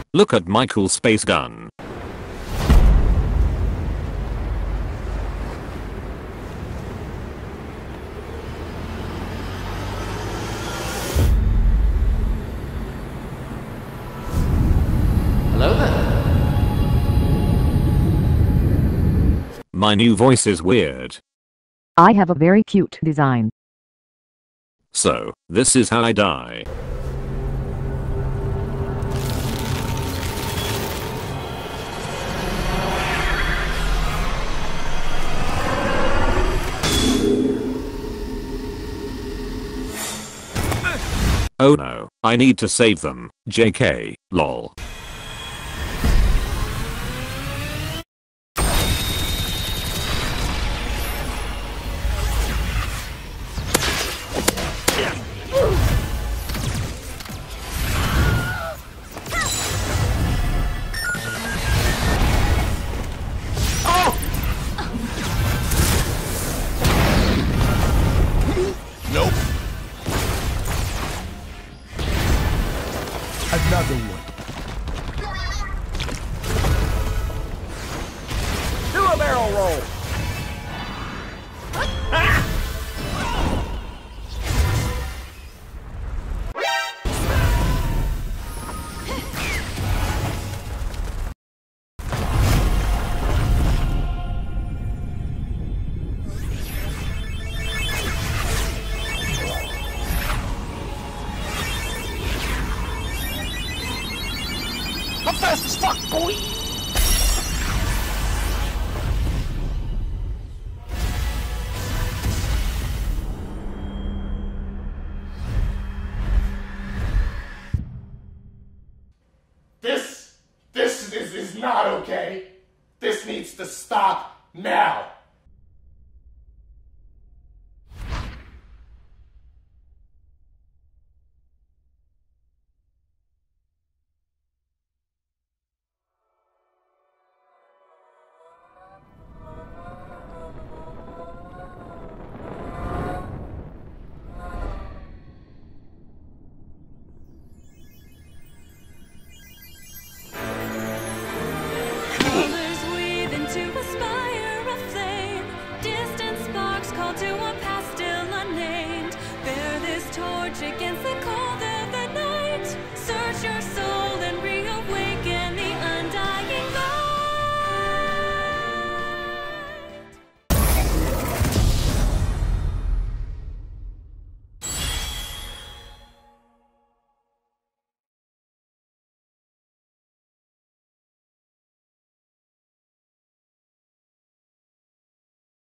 Look at my cool space gun. Hello there. My new voice is weird. I have a very cute design. So, this is how I die. Oh no, I need to save them. JK, lol. Nope. Another one. Do a barrel roll. I'm fast as fuck, boy! This is not okay. This needs to stop now.